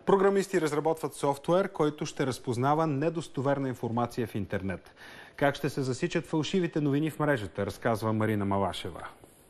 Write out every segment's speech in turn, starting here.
Програмисти разработват софтуер, който ще разпознава недостоверна информация в интернет. Как ще се засичат фалшивите новини в мрежата, разказва Марина Малашева.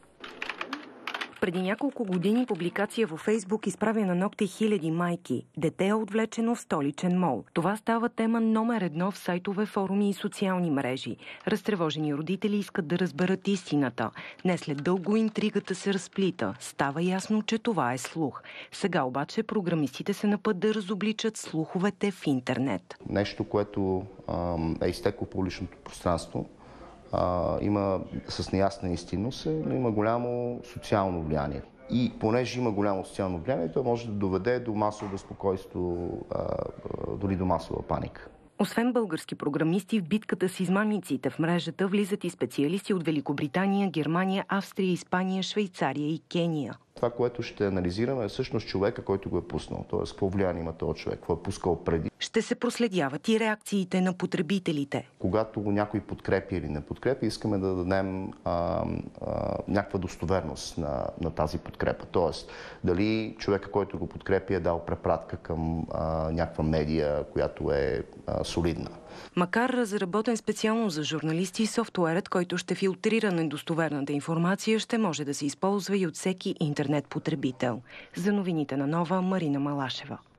Преди няколко години публикация във Фейсбук изправя на ногти хиляди майки. Дете е отвлечено в столичен мол. Това става тема номер 1 в сайтове, форуми и социални мрежи. Разтревожени родители искат да разберат истината. Днес след дълго интригата се разплита. Става ясно, че това е слух. Сега обаче програмистите са на път да разобличат слуховете в интернет. Нещо, което е изтекло по личното пространство, има с неясна истинност, но има голямо социално влияние. И понеже има голямо социално влияние, то може да доведе до масово безпокойство, дори до масова паника. Освен български програмисти, в битката с измамниците в мрежата влизат и специалисти от Великобритания, Германия, Австрия, Испания, Швейцария и Кения. Това, което ще анализираме, е всъщност човека, който го е пуснал. Т.е. какво влияние има този човек, какво е пускал преди. Ще се проследяват и реакциите на потребителите. Когато някой подкрепи или не подкрепи, искаме да дадем някаква достоверност на тази подкрепа. Тоест, дали човека, който го подкрепи, е дал препратка към някаква медия, която е солидна. Макар разработен специално за журналисти, софтуерът, който ще филтрира недостоверната информация, ще може да се използва и от всеки интернет потребител. За новините на Нова, Марина Малашева.